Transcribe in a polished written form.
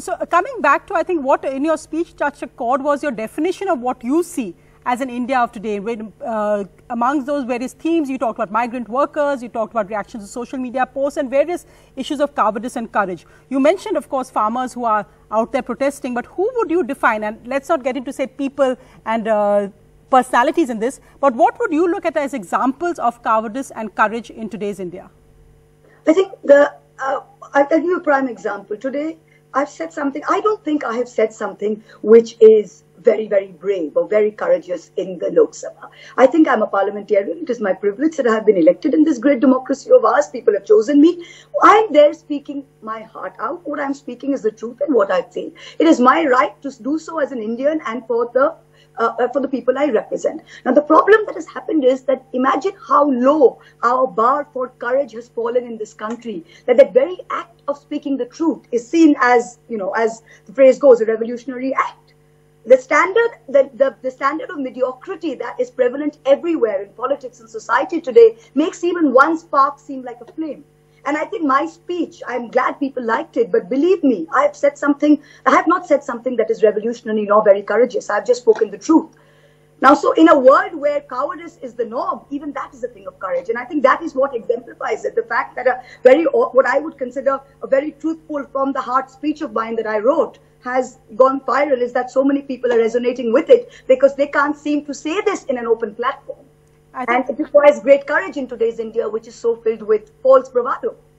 So coming back to, I think, what in your speech touched a chord was your definition of what you see as an India of today. Amongst those various themes, you talked about migrant workers, you talked about reactions to social media posts and various issues of cowardice and courage. You mentioned, of course, farmers who are out there protesting, but who would you define? And let's not get into, say, people and personalities in this, but what would you look at as examples of cowardice and courage in today's India? I think I'll give you a prime example. Today, I've said something, I don't think I have said something which is very, very brave or very courageous in the Lok Sabha. I think I'm a parliamentarian. It is my privilege that I have been elected in this great democracy of ours. People have chosen me. I'm there speaking my heart out. What I'm speaking is the truth and what I feel. It is my right to do so as an Indian and for the people I represent. Now, the problem that has happened is that imagine how low our bar for courage has fallen in this country, that the very act of speaking the truth is seen as, as the phrase goes, a revolutionary act. The standard of mediocrity that is prevalent everywhere in politics and society today makes even one spark seem like a flame. And I think my speech, I'm glad people liked it, but believe me, I have not said something that is revolutionary nor very courageous. I've just spoken the truth. Now, so in a world where cowardice is the norm, even that is a thing of courage. And I think that is what exemplifies it. The fact that what I would consider a very truthful from the heart speech of mine that I wrote has gone viral is that so many people are resonating with it because they can't seem to say this in an open platform. And it requires great courage in today's India, which is so filled with false bravado.